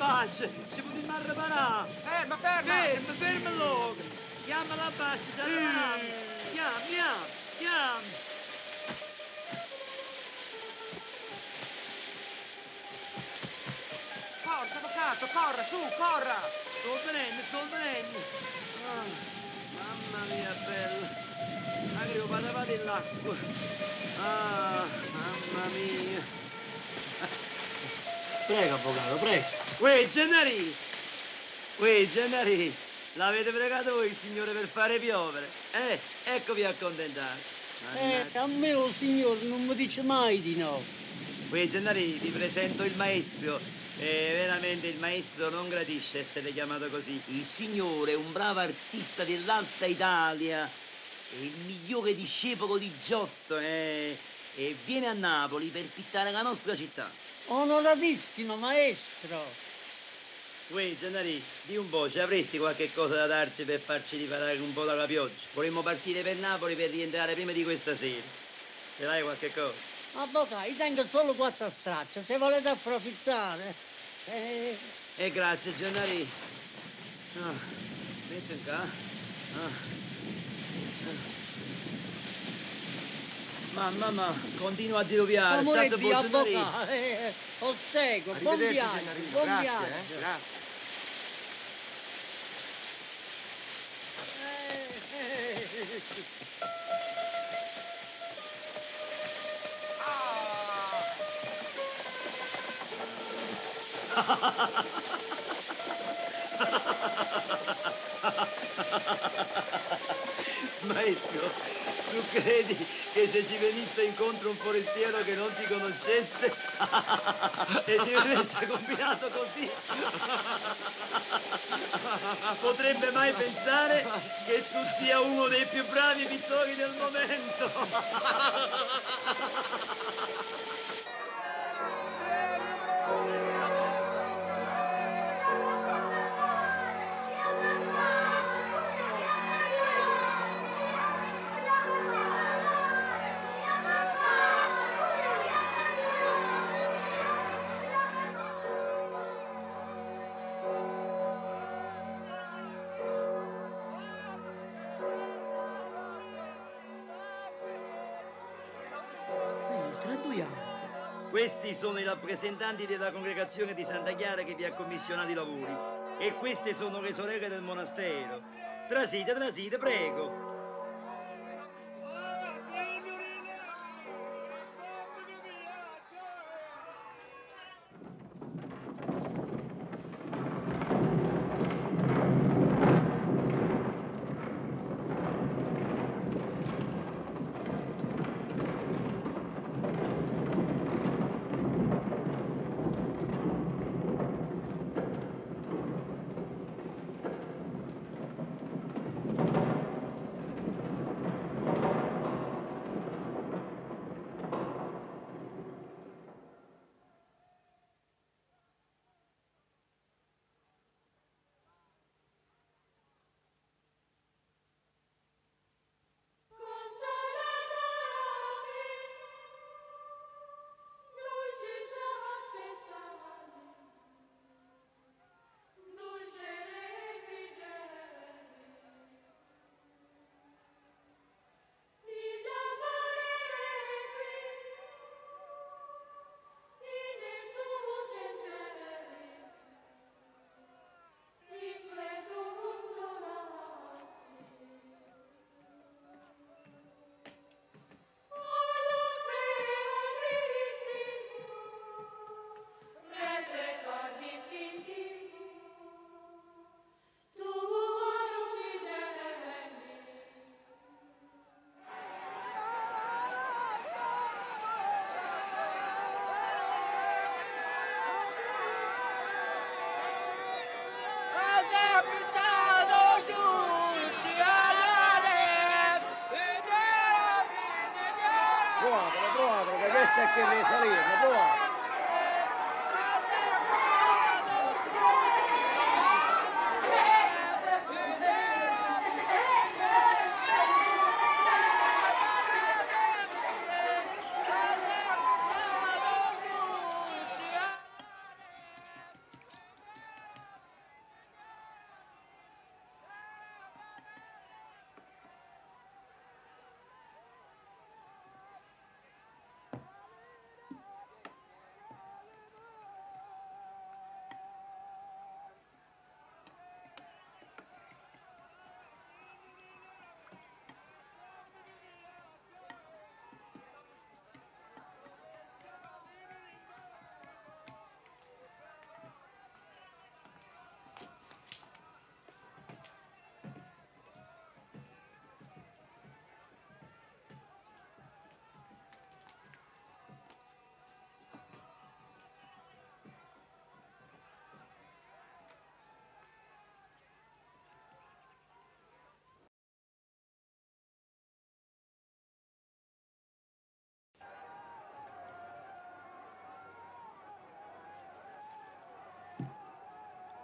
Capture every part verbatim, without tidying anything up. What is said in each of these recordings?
bascia, ci potremmo riparare. Eh, ma ferma! Fermo, fermo l'uomo. Chiama la bascia, ci arriviamo. Chiama, chiama, chiama. Forza, avvocato, corra, su, corra! Sto venendo, sto venendo. Ah, mamma mia, bella. Arrivo, vado, vado dell'acqua. Ah, mamma mia. Prego, avvocato, prego. Uè, Gennari! Uè, Gennari! L'avete pregato voi il Signore per fare piovere? Eh, eccovi accontentati. Eh, a me, oh signore, non mi dice mai di no. Uè, Gennari, vi presento il maestro. E veramente il maestro non gradisce essere chiamato così. Il Signore è un bravo artista dell'Alta Italia. È il migliore discepolo di Giotto, eh? E viene a Napoli per pittare la nostra città. Onoratissimo maestro. Uè, Gennari, di un po', ci avresti qualche cosa da darci per farci riparare un po' dalla pioggia? Vorremmo partire per Napoli per rientrare prima di questa sera. Ce l'hai qualche cosa? Avvocato, io tengo solo quattro stracce, se volete approfittare. Eh... E grazie, Gennari. Ah, metti qua. Ah. Ah. Mamma, mamma, continua a diluviare. Amore State di avvocato, eh, ossequio, buon viaggio, Gennarino. buon Grazie, viaggio. eh, grazie. Eh, eh. Maestro, tu credi che se ci venisse incontro un forestiero che non ti conoscesse e ti avesse combinato così, potrebbe mai pensare che tu sia uno dei più bravi pittori del momento? Questi sono i rappresentanti della congregazione di Santa Chiara che vi ha commissionato i lavori e queste sono le sorelle del monastero. Trasite, trasite, prego. Questa è che risalirne, provate.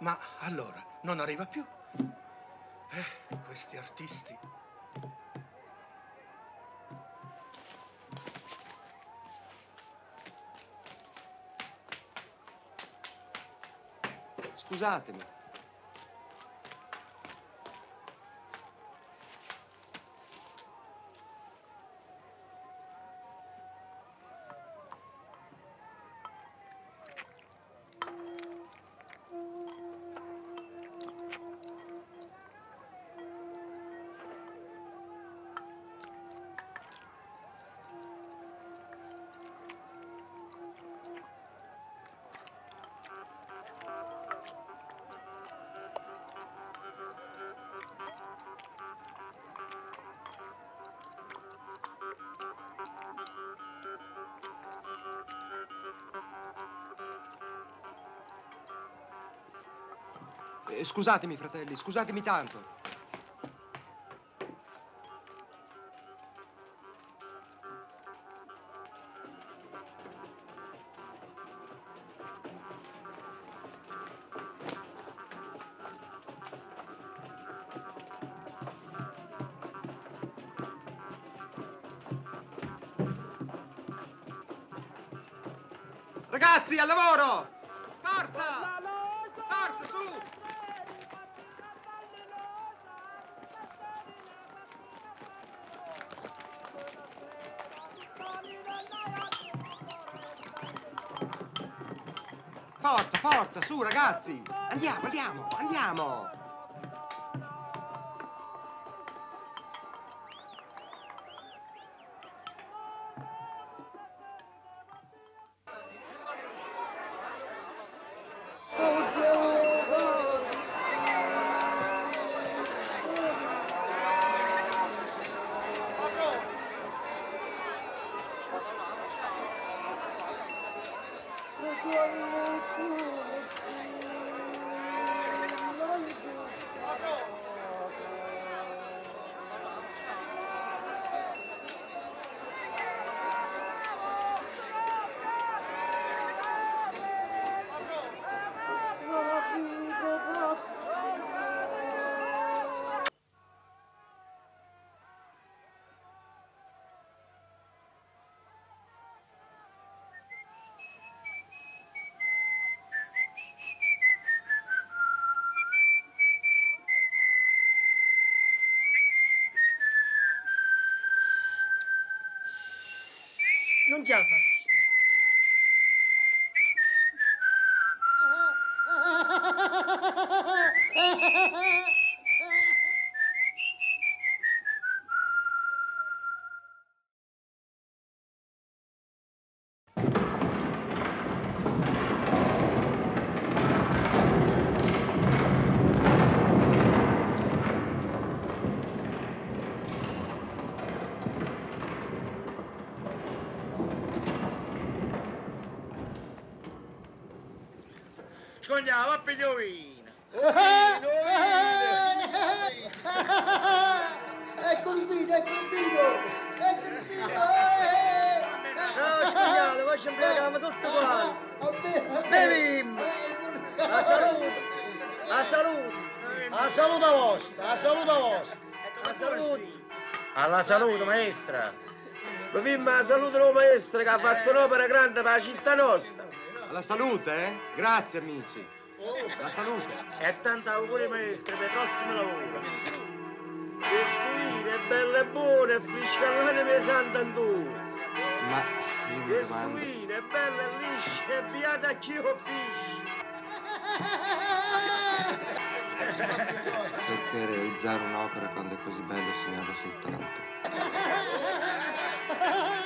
Ma allora, non arriva più? Eh, questi artisti. Scusatemi. Eh, scusatemi, fratelli, scusatemi tanto. Ragazzi, al lavoro! Forza! Forza, su! Forza, forza, su, ragazzi! Andiamo, andiamo, andiamo! Non ce la faccio. Scogliamo a pigliovina. Ecco il vino, ecco il vino, ecco il vino. No, scogliate, poi ci imbriachiamo tutti quanti. Bevi! A salute! A salute! A salute vostra! A salute vostra! A salute! Alla salute, maestra! Beviamo la salute della maestra che ha fatto un'opera grande per la città nostra! Alla salute, eh? Grazie, amici. La salute. E tanti auguri, maestra, per il prossimo lavoro! Questo vino è bello e buono e friscallane pesante Antonio! Ma io mi Questo domando... vino è bello e liscio e beato a chi colpisce! Perché realizzare un'opera quando è così bello segnato soltanto?